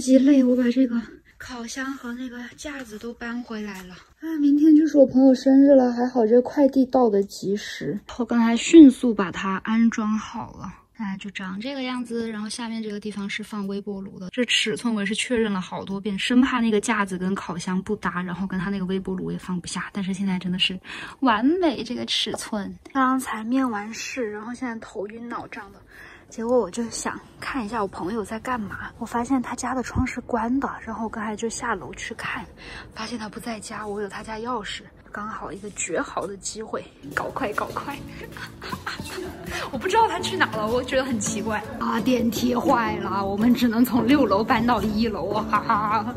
级累，我把这个烤箱和那个架子都搬回来了。啊，明天就是我朋友生日了，还好这快递到的及时，我刚才迅速把它安装好了。就长这个样子，然后下面这个地方是放微波炉的。这尺寸我也是确认了好多遍，生怕那个架子跟烤箱不搭，然后跟它那个微波炉也放不下。但是现在真的是完美这个尺寸。刚刚才面完试，然后现在头晕脑胀的。结果我就想看一下我朋友在干嘛，我发现他家的窗是关的，然后我刚才就下楼去看，发现他不在家，我有他家钥匙，刚好一个绝好的机会，搞快搞快！我不知道他去哪了，我觉得很奇怪啊！电梯坏了，我们只能从6楼搬到1楼，哈哈！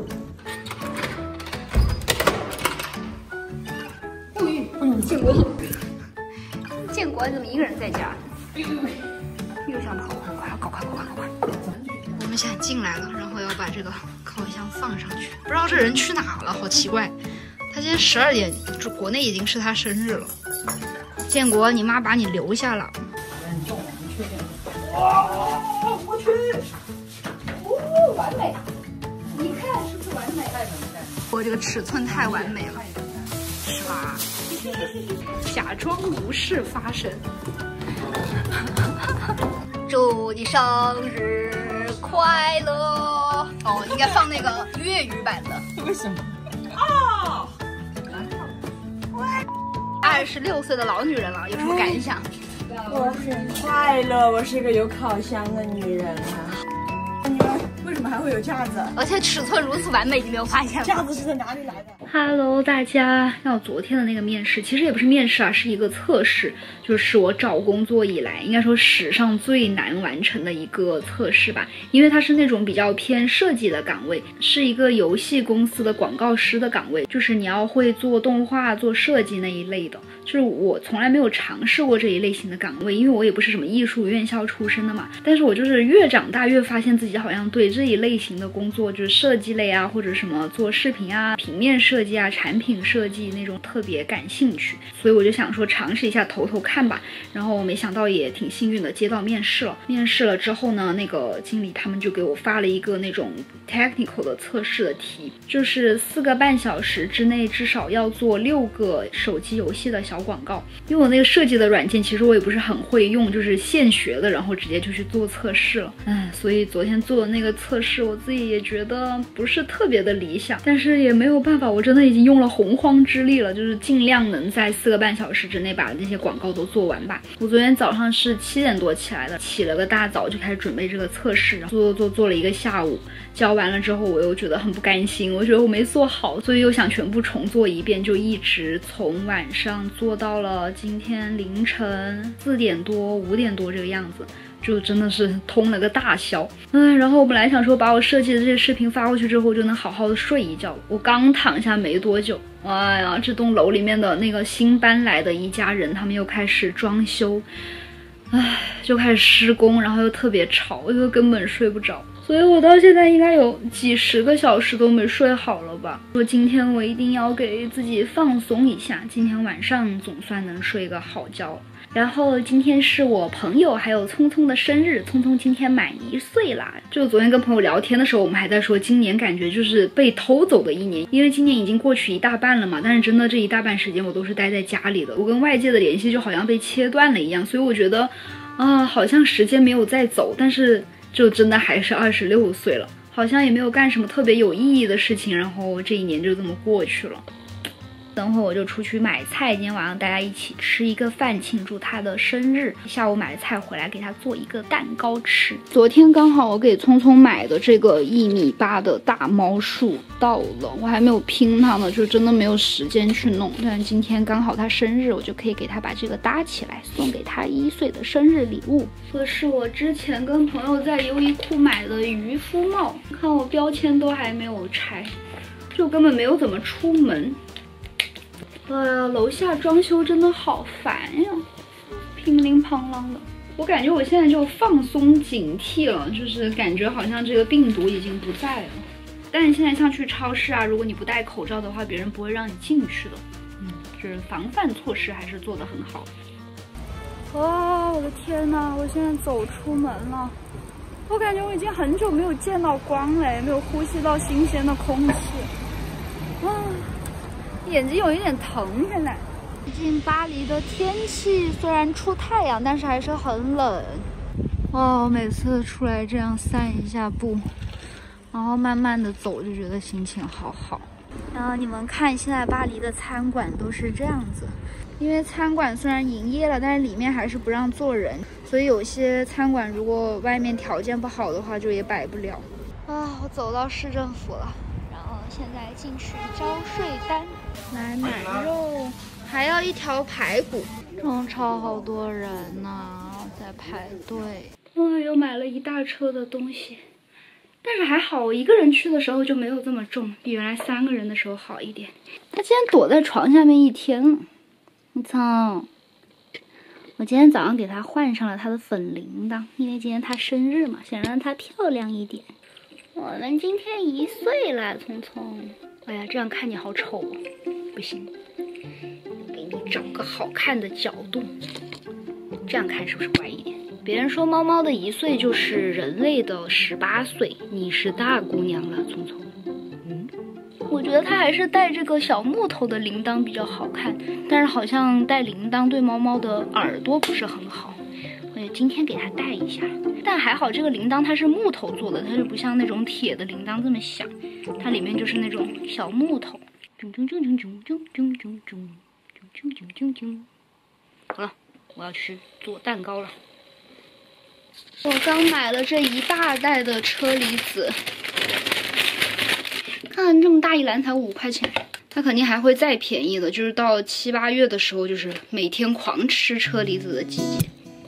建国好，建国怎么一个人在家？又想跑，快搞快！我们现在进来了，然后要把这个烤箱放上去。不知道这人去哪了，好奇怪。他今天12点，就国内已经是他生日了。建国，你妈把你留下了。 很重，不确定。哇，我去！完美！你看是不是完美？太完美！ 我这个尺寸太完美了，是吧？假装无事发生。祝你生日快乐！哦，应该放那个粤语版的。 为什么？哦 ，26岁的老女人了，有什么感想？ 我很快乐，我是一个有烤箱的女人啊。你们为什么还会有架子？ 而且尺寸如此完美，你没有发现吗？ 架子是在哪里来的 ？Hello， 大家！要昨天的那个面试，其实也不是面试啊，是一个测试，就是我找工作以来，应该说史上最难完成的一个测试吧。因为它是那种比较偏设计的岗位，是一个游戏公司的广告师的岗位，就是你要会做动画、做设计那一类的。就是我从来没有尝试过这一类型的岗位，因为我也不是什么艺术院校出身的嘛。但是我就是越长大越发现自己好像对这一类型的工作，就是设计类啊，或者什么做视频啊、平面设计啊、产品设计那种特别感兴趣，所以我就想说尝试一下投看吧。然后没想到也挺幸运的接到面试了。面试了之后呢，那个经理他们就给我发了一个那种 technical 的测试的题，就是4个半小时之内至少要做6个手机游戏的小广告。因为我那个设计的软件其实我也不是很会用，就是现学的，然后直接就去做测试了。所以昨天做的那个测试我自己也觉得不是特别的理想，但是也没有办法，我真的已经用了洪荒之力了，就是尽量能在4个半小时之内把那些广告都做完吧。我昨天早上是7点多起来的，起了个大早就开始准备这个测试，然后做了一个下午，交完了之后我又觉得很不甘心，我觉得我没做好，所以又想全部重做一遍，就一直从晚上做到了今天凌晨4点多5点多这个样子，就真的是通了个大宵。然后我本来想说把我设计的这些视频发过去之后就能好好的睡一觉，我刚躺下没多久，哎呀，这栋楼里面的那个新搬来的一家人他们又开始装修，就开始施工，然后又特别吵，我就根本睡不着，所以我到现在应该有几10个小时都没睡好了吧。说今天我一定要给自己放松一下，今天晚上总算能睡个好觉。然后今天是我朋友还有聪聪的生日，聪聪今天满1岁啦。就昨天跟朋友聊天的时候，我们还在说今年感觉就是被偷走的一年，因为今年已经过去1大半了嘛，但是真的这1大半时间我都是待在家里的，我跟外界的联系就好像被切断了一样，所以我觉得好像时间没有再走，但是就真的还是26岁了，好像也没有干什么特别有意义的事情，然后这一年就这么过去了。等会我就出去买菜，今天晚上大家一起吃一个饭庆祝他的生日。下午买了菜回来给他做一个蛋糕吃。昨天刚好我给聪聪买的这个1.8米的大猫树到了，我还没有拼它呢，就真的没有时间去弄。但今天刚好他生日，我就可以给他把这个搭起来，送给他1岁的生日礼物。这是我之前跟朋友在优衣库买的渔夫帽，看我标签都还没有拆，就根本没有怎么出门。楼下装修真的好烦呀，乒铃乓啷的。我感觉我现在就放松警惕了，就是感觉好像这个病毒已经不在了。但是现在像去超市啊，如果你不戴口罩的话，别人不会让你进去的。就是防范措施还是做得很好。哇，我的天哪！我现在走出门了， 我感觉我已经很久没有见到光了，也没有呼吸到新鲜的空气。眼睛有一点疼现在。最近巴黎的天气虽然出太阳，但是还是很冷。哇，我每次出来这样散一下步，然后慢慢的走，就觉得心情好好。然后你们看，现在巴黎的餐馆都是这样子，因为餐馆虽然营业了，但是里面还是不让坐人，所以有些餐馆如果外面条件不好的话，就也摆不了。我走到市政府了，然后现在进去交税单，买奶肉，还要一条排骨。中超好多人呐，在排队。又买了一大车的东西。但是还好，我一个人去的时候就没有这么重，比原来3个人的时候好一点。他今天躲在床下面一天了，你操！我今天早上给他换上了他的粉铃铛，因为今天他生日嘛，想让他漂亮一点。我们今天1岁了，聪聪。哎呀，这样看你好丑哦，不行，给你找个好看的角度，这样看是不是乖一点？别人说猫猫的1岁就是人类的18岁，你是大姑娘了，聪聪。我觉得它还是带这个小木头的铃铛比较好看，但是好像带铃铛对猫猫的耳朵不是很好。我今天给它戴一下，但还好这个铃铛它是木头做的，它就不像那种铁的铃铛这么响，它里面就是那种小木头。好了，我要去做蛋糕了。我刚买了这一大袋的车厘子，看这么大一篮才5块钱，它肯定还会再便宜的，就是到7、8月的时候，就是每天狂吃车厘子的季节。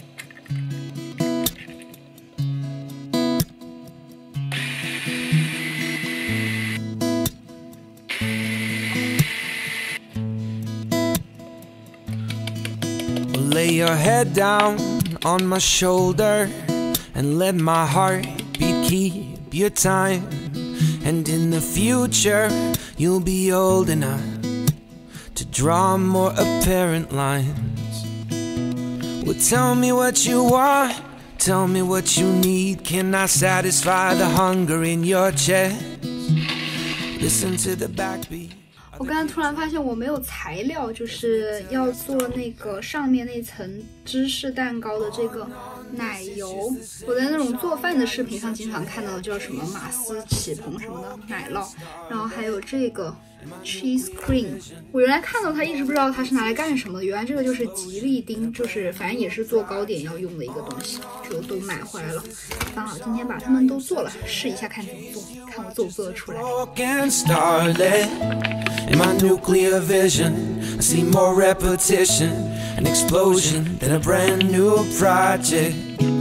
Lay your head down on my shoulder and let my heartbeat keep your time. And in the future, you'll be old enough to draw more apparent lines. Well, tell me what you want, tell me what you need. Can I satisfy the hunger in your chest? Listen to the backbeat. 我刚才突然发现我没有材料，就是要做那个上面那层芝士蛋糕的这个奶油。我在那种做饭的视频上经常看到的叫什么马斯起蓬什么的奶酪，然后还有这个 cheese cream。我原来看到它一直不知道它是拿来干什么的，原来这个就是吉利丁，就是反正也是做糕点要用的一个东西，就都买回来了。刚好今天把它们都做了，试一下看怎么做，看我做不做得出来。 In my nuclear vision, I see more repetition, an explosion than a brand new project.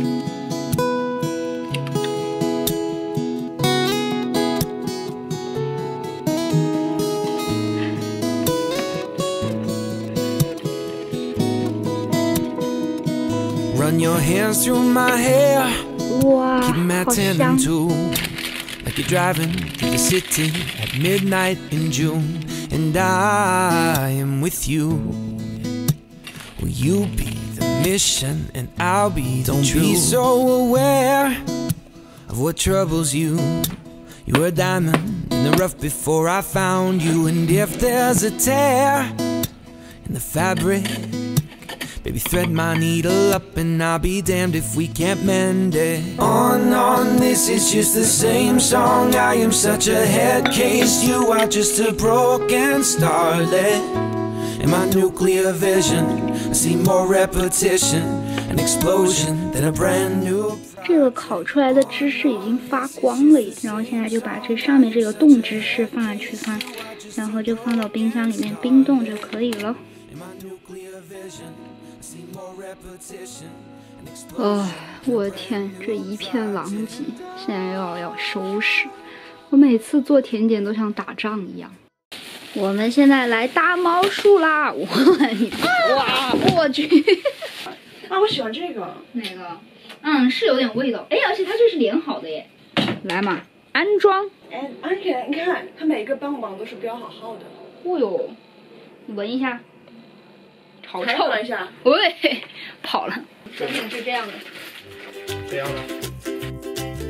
Run your hands through my hair, keep them at 10 and 2, like you're driving through the city at midnight in June. And I am with you. Will you be the mission and I'll be the truth? Don't be so aware of what troubles you. You were a diamond in the rough before I found you. And if there's a tear in the fabric, baby, thread my needle up and I'll be damned if we can't mend it. On, this is just the same song. I am such a head case. You are just a broken starlet. In my nuclear vision, I see more repetition, an explosion than a brand new. 这个烤出来的芝士已经发光了，然后现在就把这上面这个冻芝士放下去放，然后就放到冰箱里面冰冻就可以了。我的天，这一片狼藉，现在要收拾。我每次做甜点都像打仗一样。我们现在来搭猫树啦！哇，我去！ 啊，我喜欢这个。 哪个？是有点味道。哎，而且它这是连好的耶。来嘛，安装。 哎，而且你看，它每个棒棒都是标好的。 哦哟，你闻一下。好臭！ 了一下， 喂，跑了。成品是这样的。 这样的。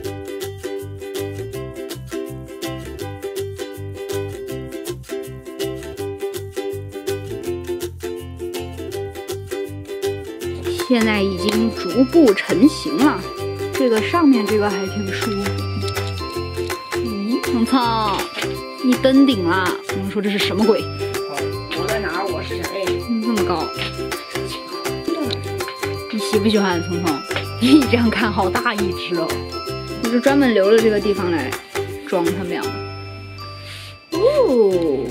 现在已经逐步成型了。这个上面这个还挺舒服。聪聪，你登顶了！我们说这是什么鬼？ 我在哪儿？我是谁？ 这么高，你喜不喜欢聪聪？你这样看好大一只哦！我是专门留了这个地方来装他们俩的。哦，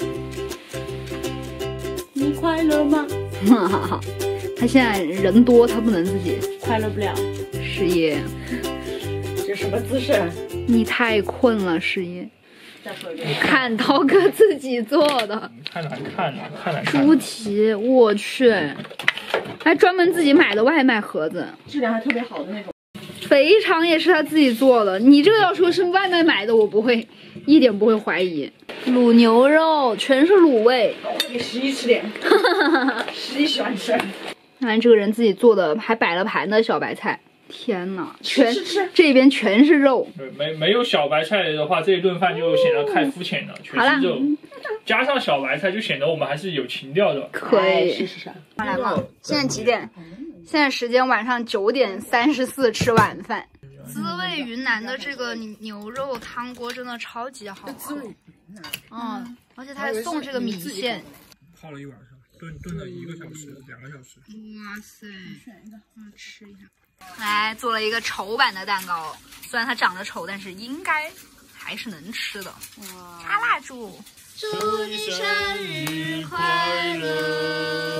你快乐吗？ 哈哈哈！他现在人多，他不能自己快乐不了。 事业。 这什么姿势？ 你太困了，事业。 再说一遍。 看涛哥自己做的， 太难看了，太难看了。 猪蹄，我去，还专门自己买的外卖盒子， 质量还特别好的那种。 肥肠也是他自己做的。你这个要说是外卖买的，我不会，一点不会怀疑。卤牛肉全是卤味， 给11吃点。11喜欢吃。 看这个人自己做的，还摆了盘的小白菜。天哪，全吃这边全是肉。 没有小白菜的话，这一顿饭就显得太肤浅了，全是肉。加上小白菜，就显得我们还是有情调的。 可以， 是。 来吧，现在几点？现在时间晚上9点34，吃晚饭。滋味云南的这个牛肉汤锅真的超级好喝。嗯，而且他还送这个米线。 泡了一晚上，炖了1个小时、2个小时。 哇塞！我吃一下。来做了一个丑版的蛋糕，虽然它长得丑，但是应该还是能吃的。插蜡烛，祝你生日快乐！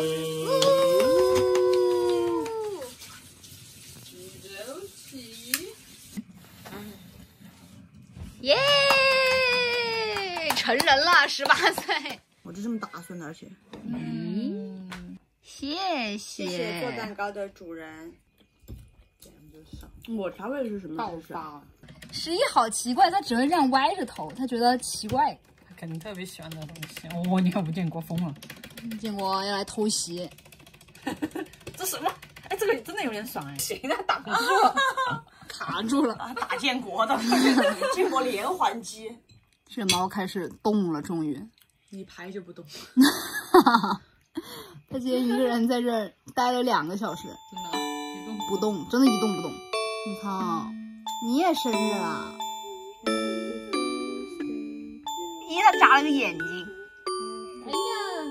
耶！成人了，18岁。 我就这么打算的，而且。 谢谢做蛋糕的主人。抹茶味是什么？爆发。 11好奇怪，他只会这样歪着头，他觉得奇怪。 他肯定特别喜欢这个东西。你看吴建国疯了。 建国要来偷袭。 这什么？哎，这个真的有点爽哎。谁呢？挡住了， 卡住了。 打建国的，建国连环击。 这猫开始动了，终于。 你拍就不动。 他今天一个人在这儿待了2个小时， 真的一动不动，真的一动不动。你操，你也生日了？咦，他眨了个眼睛。哎呀！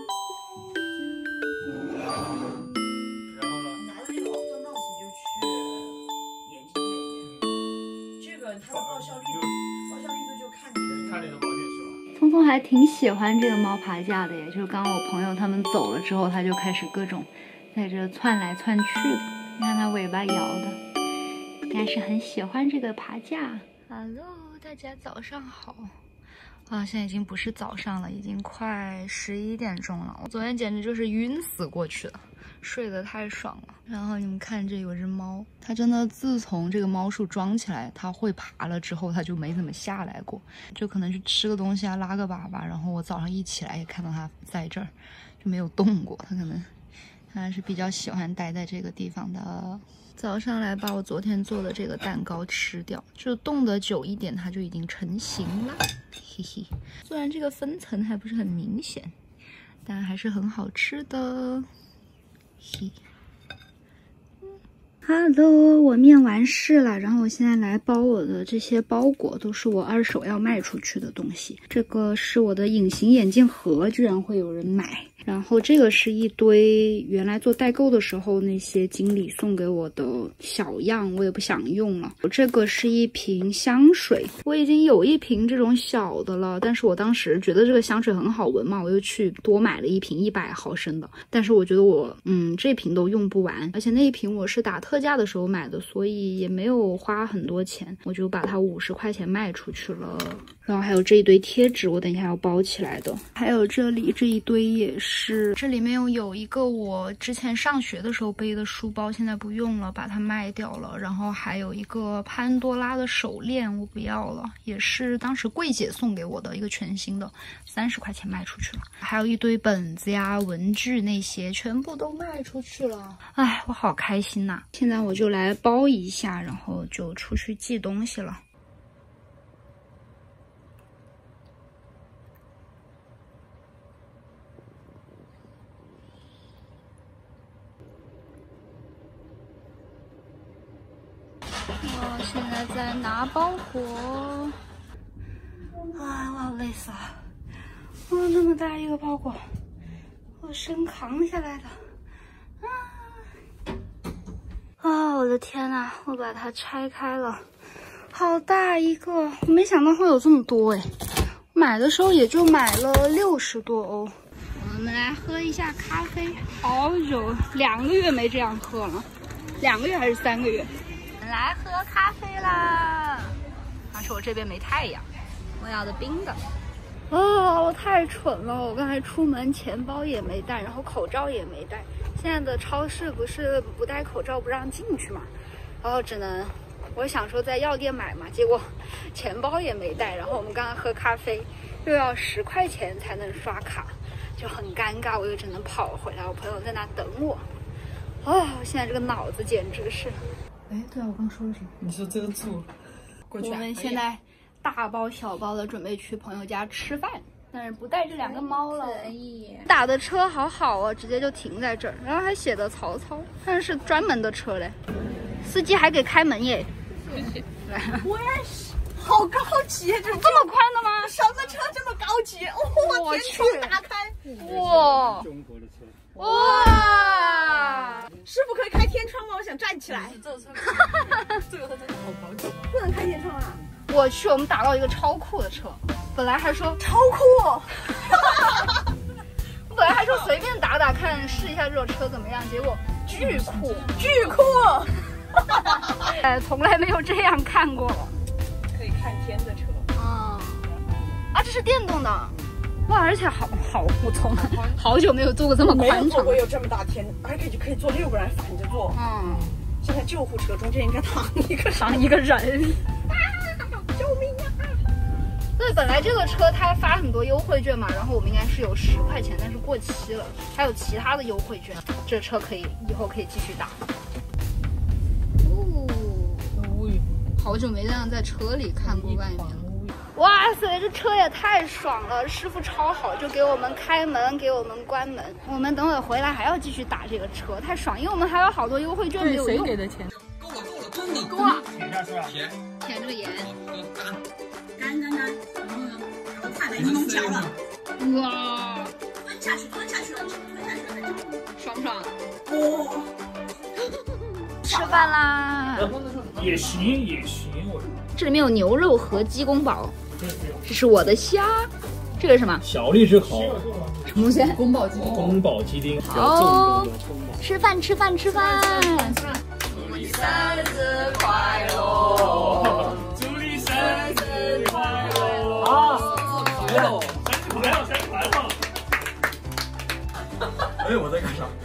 然后呢？ 拿着这个奥特帽子就去眼睛那边。这个它的报销力度就看你的。 看你的保险是吧？ 聪聪还挺喜欢这个猫爬架的耶，就是刚刚我朋友他们走了之后，他就开始各种在这窜来窜去的。你看它尾巴摇的，应该是很喜欢这个爬架。Hello， 大家早上好。啊，现在已经不是早上了，已经快11点钟了。我昨天简直就是晕死过去了，睡得太爽了。然后你们看，这有只猫，它真的自从这个猫树装起来，它会爬了之后，它就没怎么下来过，就可能去吃个东西啊，拉个粑粑。然后我早上一起来也看到它在这儿，就没有动过。它可能还是比较喜欢待在这个地方的。早上来把我昨天做的这个蛋糕吃掉，就冻得久一点，它就已经成型了。嘿嘿，虽然这个分层还不是很明显，但还是很好吃的。嘿。Hello， 我面完试了，然后我现在来包我的这些包裹，都是我2手要卖出去的东西。这个是我的隐形眼镜盒，居然会有人买。然后这个是一堆原来做代购的时候那些经理送给我的小样，我也不想用了。这个是一瓶香水，我已经有一瓶这种小的了，但是我当时觉得这个香水很好闻嘛，我又去多买了一瓶100毫升的。但是我觉得我这瓶都用不完，而且那一瓶我是打特价的时候买的，所以也没有花很多钱，我就把它50块钱卖出去了。然后还有这一堆贴纸，我等一下要包起来的。还有这里这一堆也是，这里面有一个我之前上学的时候背的书包，现在不用了，把它卖掉了。然后还有一个潘多拉的手链，我不要了，也是当时柜姐送给我的一个全新的，30块钱卖出去了。还有一堆本子呀、文具那些，全部都卖出去了。哎，我好开心呐！现在我就来包一下，然后就出去寄东西了。 我现在在拿包裹。啊，我要累死了！哇，那么大一个包裹，我生扛下来的。啊，我的天呐，我把它拆开了，好大一个！我没想到会有这么多哎，买的时候也就买了60多欧。我们来喝一下咖啡，好久，2个月没这样喝了，2个月还是3个月？来喝咖啡啦！而且我这边没太阳，我要的冰的。啊，我太蠢了！我刚才出门钱包也没带，然后口罩也没带。现在的超市不是不戴口罩不让进去嘛，然后只能，我想说在药店买嘛，结果钱包也没带。然后我们刚刚喝咖啡又要10块钱才能刷卡，就很尴尬，我又只能跑回来。我朋友在那等我。啊，我现在这个脑子简直是……哎，对啊，我刚说的什么？ 你说这个醋，过去我们现在大包小包的准备去朋友家吃饭，但是不带这2个猫了。打的车好好哦，直接就停在这儿，然后还写的曹操，但是专门的车嘞，司机还给开门耶。 我也是，好高级，这么宽的吗？ 什么车这么高级？我天窗打开， 哇！ 中国的车。 哇！ 师傅可以开天窗吗？我想站起来。这个车真的好高级，不能开天窗啊！ 我去，我们打到一个超酷的车，本来还说超酷， 我本来还说随便打打看试一下这种车怎么样，结果巨酷， 巨酷！ 从来没有这样看过。 可以看天的车。 啊，这是电动的。哇，而且好，我从好久没有坐过这么宽敞。 没有坐过有这么大天，而且可以坐6个人反着坐。 嗯， 现在救护车中间应该躺一个人。 救命啊！ 对，本来这个车它发很多优惠券嘛，然后我们应该是有10块钱，但是过期了，还有其他的优惠券，这车以后可以继续打。哦，好久没这样在车里看过外面了。哇塞，这车也太爽了！师傅超好，就给我们开门，给我们关门。我们等会回来还要继续打这个车，太爽！因为我们还有好多优惠券没有用。 谁给的钱？ 够了， 舔下去啊！ 舔这个盐。 干。然后看来你能嚼了。 哇！ 吞下去了。 爽不爽？ 哇！ 吃饭啦！ 也行，我。 这里面有牛肉和鸡公煲，这是我的虾，这个是什么？ 小荔枝烤， 什么东西？ 宫保鸡丁。 宫保鸡丁。 好，吃饭。祝你生日快乐！ 祝你生日快乐！啊！生日快乐！哎，我在干啥？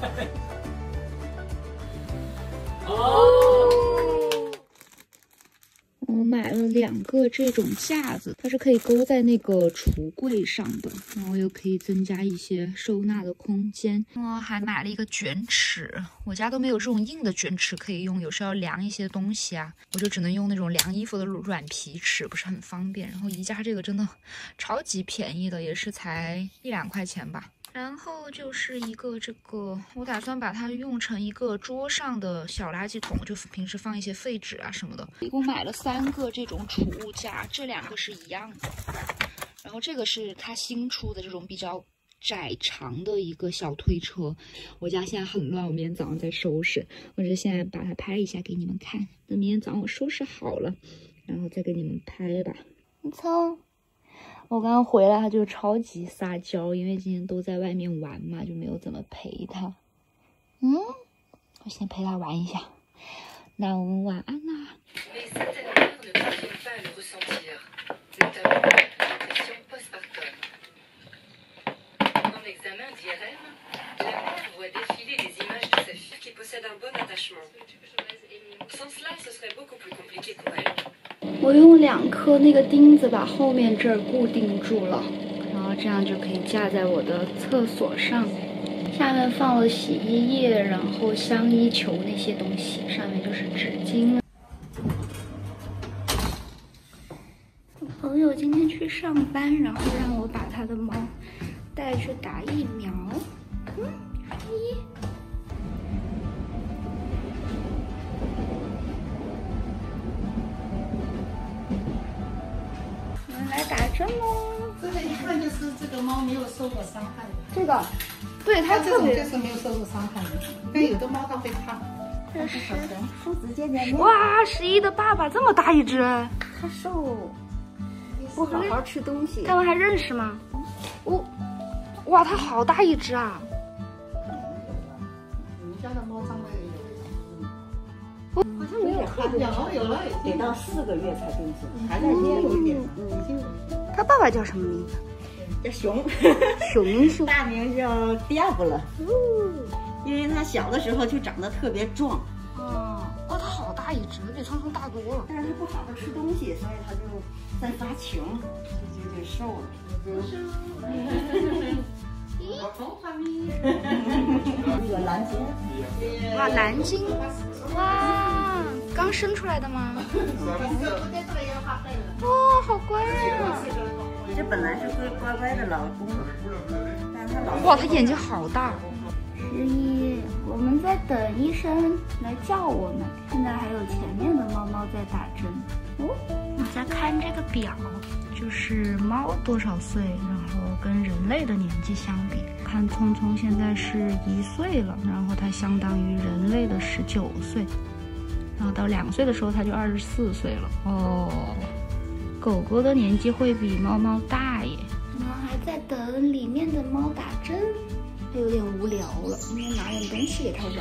我买了2个这种架子，它是可以勾在那个橱柜上的，然后又可以增加一些收纳的空间。我还买了一个卷尺，我家都没有这种硬的卷尺可以用，有时候要量一些东西啊，我就只能用那种量衣服的软皮尺，不是很方便。然后宜家这个真的超级便宜的，也是才1-2块钱吧。然后就是一个这个，我打算把它用成一个桌上的小垃圾桶，就平时放一些废纸啊什么的。一共买了3个这种储物架，这2个是一样的，然后这个是它新出的这种比较窄长的一个小推车。我家现在很乱，我明天早上再收拾，我就现在把它拍一下给你们看，等明天早上我收拾好了，然后再给你们拍吧。你瞅。我刚刚回来，他就超级撒娇，因为今天都在外面玩嘛，就没有怎么陪他。我先陪他玩一下。那我们晚安啦。我用2颗那个钉子把后面这儿固定住了，然后这样就可以架在我的厕所上。下面放了洗衣液，然后香衣球那些东西，上面就是纸巾。我朋友今天去上班，然后让我把他的猫带去打疫苗。 针哦。 这个一看就是这个猫没有受过伤害的。 这个，对它这种就是没有受过伤害的。但有的猫它会怕。 这是叔子见面。 哇，11的爸爸这么大一只， 他瘦，不好好吃东西。 他们还认识吗？哦，哇，它好大一只啊！ 你们家的猫脏的好像没有看见。 有了， 得到4个月才更新，还在有一点， 已经有。 它爸爸叫什么名字？ 叫熊， 熊， 大名叫迪布了。因为它小的时候就长得特别壮。 哦，它好大一只，比聪聪大多了。 但是它不好好吃东西，所以它就在发情，就瘦了。那个蓝鲸， 哇，蓝鲸，哇，刚生出来的吗？哇，好乖啊！ 这本来是会乖乖的老公，但是它老哇，它眼睛好大。 11，我们在等医生来叫我们。现在还有前面的猫猫在打针。哦，我在看这个表，就是猫多少岁，然后跟人类的年纪相比，看聪聪现在是1岁了，然后它相当于人类的19岁，然后到2岁的时候它就24岁了。哦，狗狗的年纪会比猫猫大耶。我们还在等里面的猫打针。有点无聊了，应该拿点东西给它玩。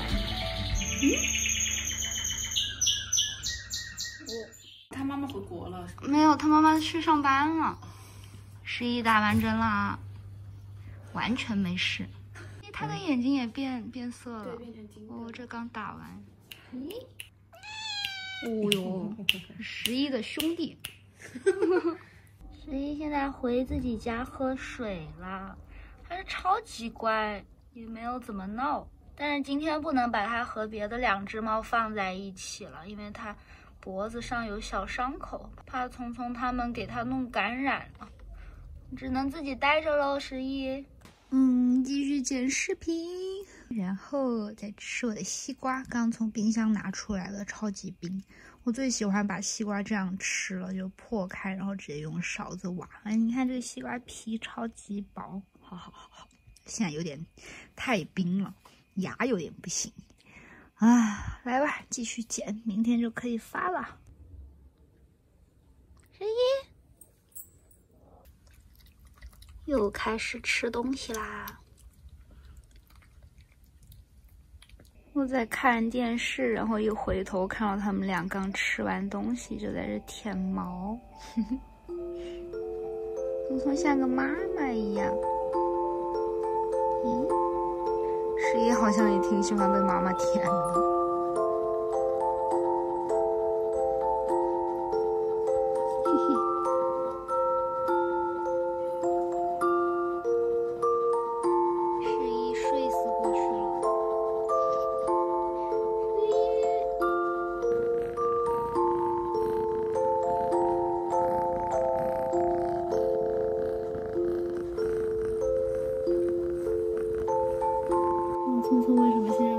他妈妈回国了。 没有，他妈妈去上班了。11打完针了，完全没事。他的眼睛也变色了。哦，这刚打完。哦哟，11的兄弟。11现在回自己家喝水了。它是超级乖，也没有怎么闹。但是今天不能把它和别的2只猫放在一起了，因为它脖子上有小伤口，怕聪聪他们给它弄感染了，只能自己待着喽。11，继续剪视频，然后再吃我的西瓜，刚从冰箱拿出来了，超级冰。我最喜欢把西瓜这样吃了，就破开，然后直接用勺子挖。哎，你看这个西瓜皮超级薄。好，现在有点太冰了，牙有点不行啊！来吧，继续剪，明天就可以发了。11又开始吃东西啦。我在看电视，然后一回头看到他们俩刚吃完东西，就在这舔毛。聪聪像个妈妈一样。11好像也挺喜欢被妈妈舔的。11睡死过去了。聪聪为什么现在